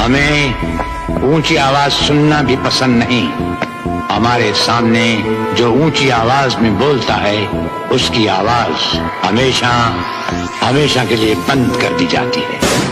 हमें ऊंची आवाज सुनना भी पसंद नहीं। हमारे सामने जो ऊंची आवाज में बोलता है उसकी आवाज हमेशा हमेशा के लिए बंद कर दी जाती है।